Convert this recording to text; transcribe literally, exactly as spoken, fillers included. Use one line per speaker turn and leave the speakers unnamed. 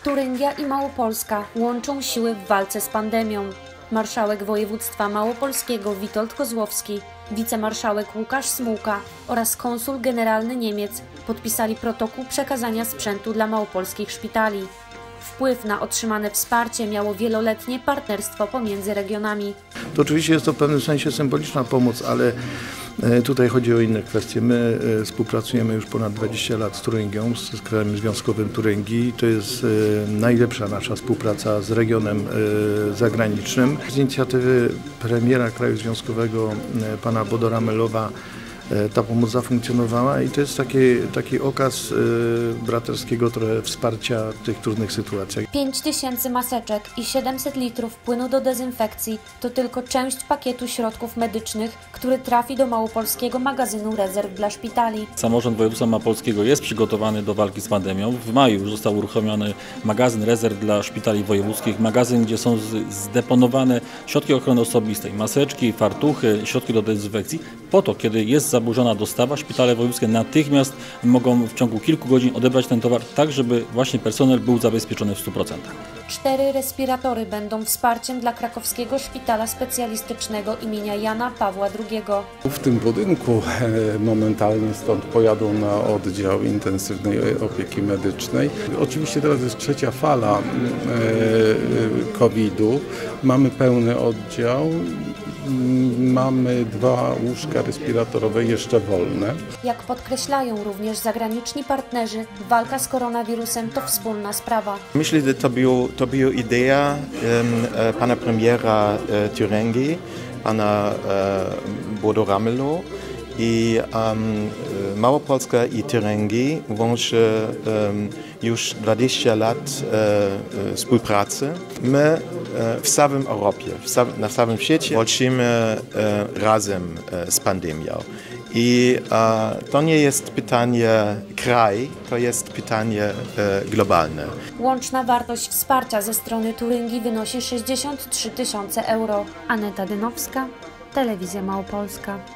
Turyngia i Małopolska łączą siły w walce z pandemią. Marszałek województwa małopolskiego Witold Kozłowski, wicemarszałek Łukasz Smułka oraz konsul generalny Niemiec podpisali protokół przekazania sprzętu dla małopolskich szpitali. Wpływ na otrzymane wsparcie miało wieloletnie partnerstwo pomiędzy regionami.
To oczywiście jest to w pewnym sensie symboliczna pomoc, ale tutaj chodzi o inne kwestie. My współpracujemy już ponad dwadzieścia lat z Turyngią, z Krajem Związkowym Turyngii. To jest najlepsza nasza współpraca z regionem zagranicznym. Z inicjatywy premiera Kraju Związkowego pana Bodora Melowa ta pomoc zafunkcjonowała i to jest taki, taki okaz y, braterskiego trochę wsparcia w tych trudnych sytuacjach.
pięć tysięcy maseczek i siedemset litrów płynu do dezynfekcji to tylko część pakietu środków medycznych, który trafi do małopolskiego magazynu rezerw dla szpitali.
Samorząd województwa małopolskiego jest przygotowany do walki z pandemią. W maju już został uruchomiony magazyn rezerw dla szpitali wojewódzkich. Magazyn, gdzie są zdeponowane środki ochrony osobistej, maseczki, fartuchy, środki do dezynfekcji. Po to, kiedy jest zaburzona dostawa, szpitale wojewódzkie natychmiast mogą w ciągu kilku godzin odebrać ten towar, tak żeby właśnie personel był zabezpieczony w stu procentach.
Cztery respiratory będą wsparciem dla krakowskiego szpitala specjalistycznego imienia Jana Pawła drugiego.
W tym budynku momentalnie stąd pojadą na oddział intensywnej opieki medycznej. Oczywiście teraz jest trzecia fala kowida. Mamy pełny oddział. Mamy dwa łóżka respiratorowe jeszcze wolne.
Jak podkreślają również zagraniczni partnerzy, walka z koronawirusem to wspólna sprawa.
Myślę, że to, był, to była idea um, pana premiera uh, Turyngii, pana uh, Bodora Melowa. I um, Małopolska i Turyngi łączy um, już dwadzieścia lat uh, współpracy. My uh, w całej Europie, w całym, na całym świecie walczymy uh, razem uh, z pandemią. I uh, to nie jest pytanie kraj, to jest pytanie uh, globalne.
Łączna wartość wsparcia ze strony Turyngii wynosi sześćdziesiąt trzy tysiące euro. Aneta Dynowska, Telewizja Małopolska.